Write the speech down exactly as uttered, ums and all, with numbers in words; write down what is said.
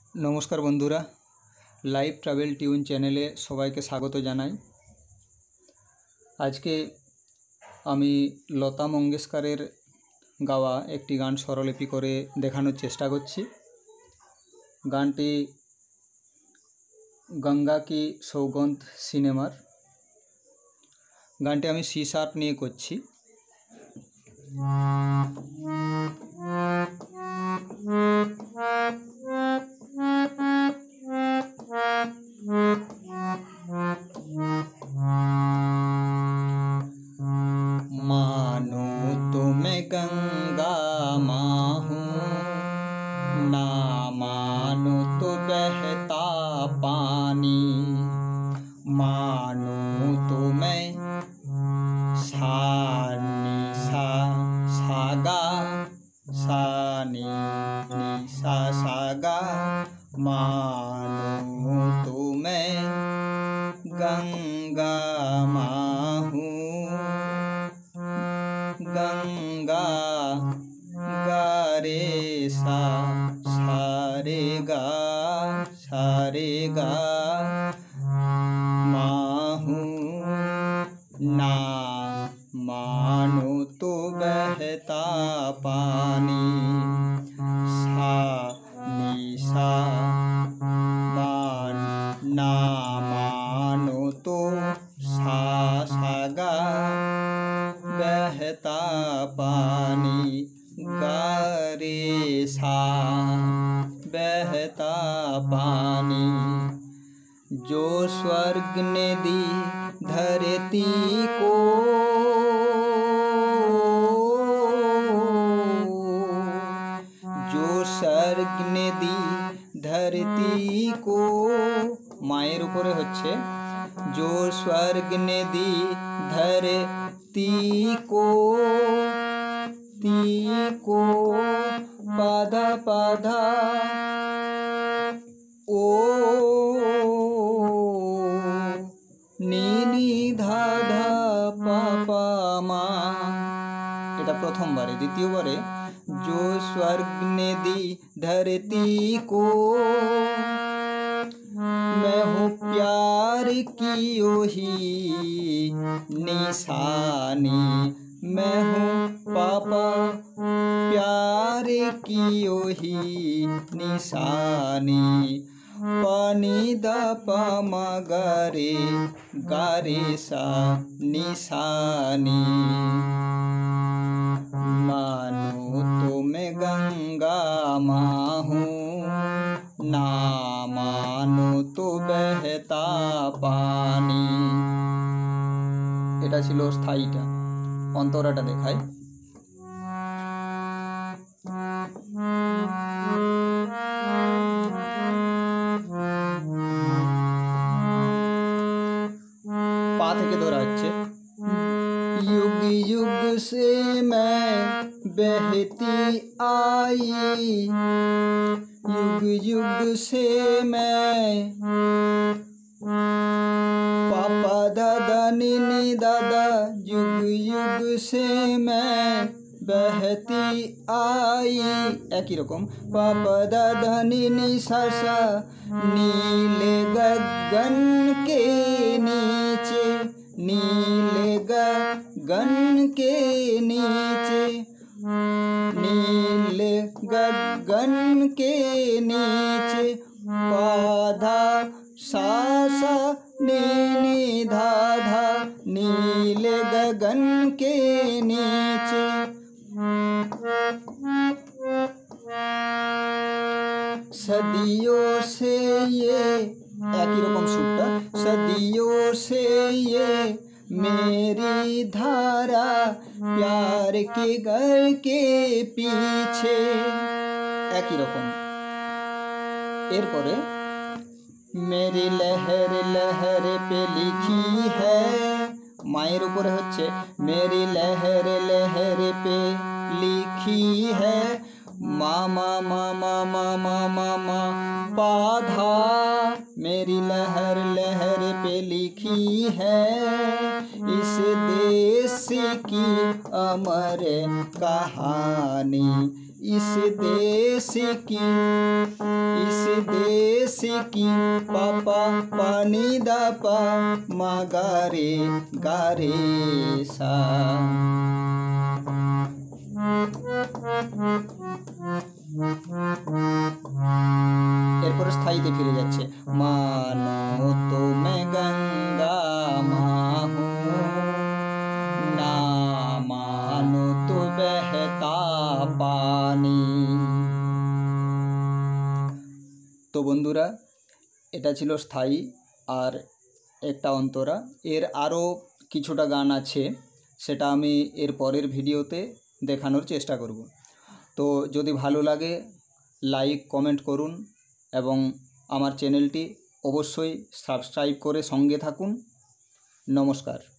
नमस्कार बंधुरा live travel टिউন चैनेले सबाइके स्वागत जानाई। आज के आमी लता मंगेशकरेर गावा एकटी गान स्वरलिपि करे देखानोर चेष्टा करछि। गानटी गंगा की सौगंध सिनेमार। गानटी आमी सी शार्प निये करछि। मानो तो मैं गंगा माँ हूँ, ना मानो तो बहता पानी। मानो तो मैं सा नी सा सागा सा नी नी सा सागा। मानो तो मैं गंगा माँ हूँ, गंगा गा रे सा सा रे गा सा रे गा माँ हूँ। ना मानो तो बहता पानी। सा नी सा मान ना मानो तो सा सा गा बहता पानी। गा रे सा बहता पानी। जो स्वर्ग ने दी धरती को, जो स्वर्ग ने दी धरती को। माয়ের উপরে হচ্ছে जो स्वर्ग ने दी धरती को, ती को पाधा पाधा ओ नीनी धा धा पापा मा। এটা প্রথমবারে। দ্বিতীয়বারে जो स्वर्ग ने दी धरती को, मैं हूँ प्यार की ओही निशानी। मैं हूँ पापा प्यार की ओही निशानी। पानी दा पा मा गा रे गा रे सा निशानी। मानो तो मैं गंगा माँ हूँ, ना मानो तो बहता पानी। এটা ছিল স্থায়ীটা। অন্তরাটা দেখাই। পা থেকে ধরা হচ্ছে। युग युग से मैं बहती आई, युग युग से मैं पापा दादा नीनी दादा। युग युग से मैं बहती आई। एक ही रकम पापा दादा नीनी सासा। नीले गगन के नीचे, नीले गगन के नीचे, नीले गगन के नीचे। पाधा सा सा नीनी धा धा, नीले गगन के नीचे। सदियों से ये एक ही रकम सुरटा। सदियों से ये मेरी धारा, प्यार के घर के पीछे। एक ही रकम। एरपरे मेरी लहर लहर पे लिखी है। माয়ের উপরে হচ্ছে मेरी लहर लहर पे लिखी है। मामा मामा मामा मामा पाधा। मेरी लहर लहर पे लिखी है। इस देश की अमर कहानी, इस देश की इस देश की पापा पानी दा पा मा गा रे गा रे सा। এরপরে স্থায়ীতে ফিরে যাচ্ছে, মানো তো मैं गंगा माँ हूँ, ना मानो तो बहता पानी। তো বন্ধুরা, এটা ছিল স্থায়ী আর একটা অন্তরা। এর আরও কিছুটা গান আছে, সেটা আমি এর পরের ভিডিওতে দেখানোর চেষ্টা করব। তো যদি ভালো লাগে লাইক কমেন্ট করুন এবং আমার চ্যানেলটি অবশ্যই সাবস্ক্রাইব করে সঙ্গে থাকুন। নমস্কার।